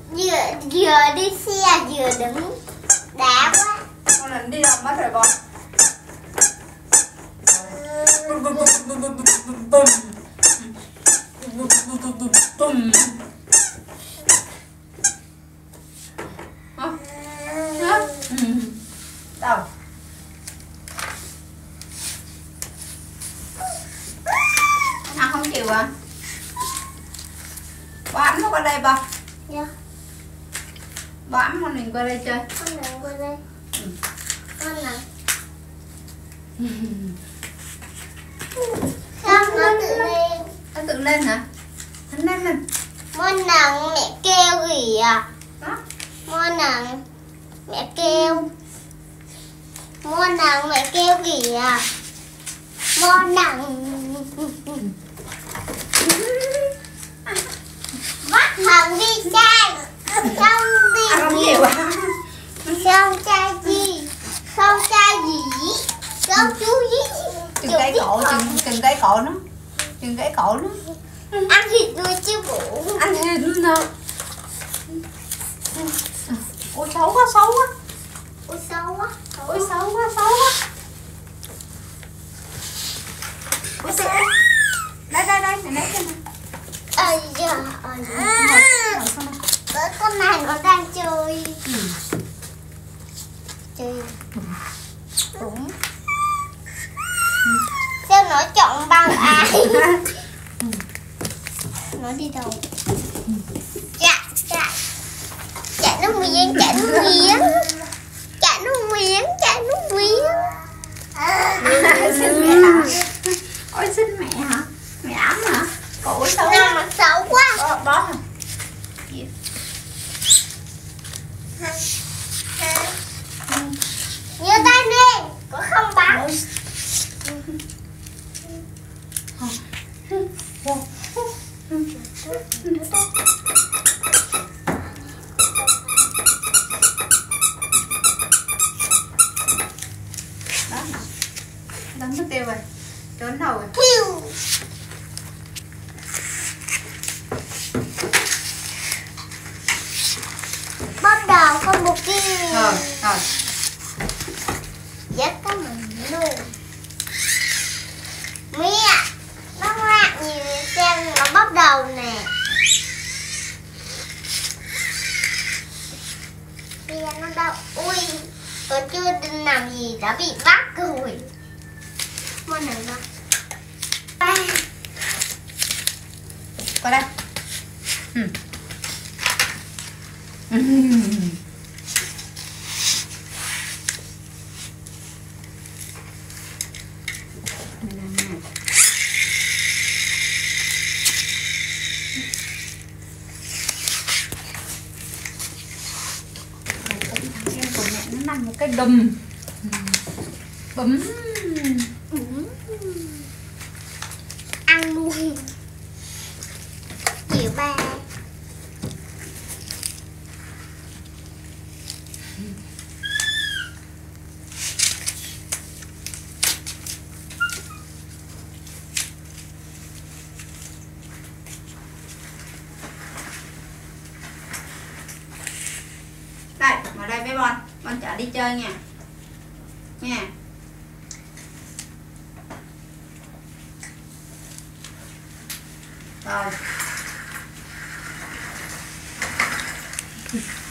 vừa đi xe vừa đứng đá quá. Con lần đi đâu mất rồi con. Đâu? Ăn không chịu à? Bỏ ấm nó qua đây bà. Dạ. Bỏ ấm con mình qua đây chơi. Con này qua đây. Con này. Không, nó tự lên. Nó tự lên hả? Nó lên. Món nặng mẹ kêu gì à? Đó. Món nặng mẹ kêu. Món nặng mẹ kêu gì à? Món nặng. Bắt thằng đi trai. Không đi Ăn gì. nhiều à? Không trai gì. Không trai gì. Không chú gì. Chừng cái cổ, chừng cái cổ nó. Chừng cái cổ nó. Ăn thịt nuôi chứ bụng. Ăn thịt nữa. Ôi xấu quá, xấu quá. Ôi xấu quá. Ôi xấu quá, xấu quá. Ôi xấu. Đây, đây, đây, mày lấy cho mày. Ây da, con này nó đang chơi. Chơi. Đúng. Xem nó chọn bằng ai. Nó đi đâu? Chạy, chạy. Chạy nó miếng, chạy nó miếng. Chạy nó miếng, chạy nó miếng. Xin mẹ hả? Ôi xin mẹ hả? Mẹ ấm hả? Cổ xấu Nào quá. nó xấu quá. Bó hả? Như tay đi, có không bắn. Đó hả? Đánh mất tiêu rồi. Trốn đâu rồi? Thiêu. Bắt đầu con một kia. Rồi, rồi. Dắt có mình luôn. Mẹ, nó ngoạc nhiều xem nó bắt đầu nè. Bây giờ nó đâu. Ui, có chưa định làm gì đã bị bắt rồi. Món này đó. Đây. Qua đây. Em của mẹ nó nằm một cái đùm. Bấm. Ăn luôn. Chịu ba. Đây, ngồi đây với Bon chở đi chơi nha. Nha. Rồi.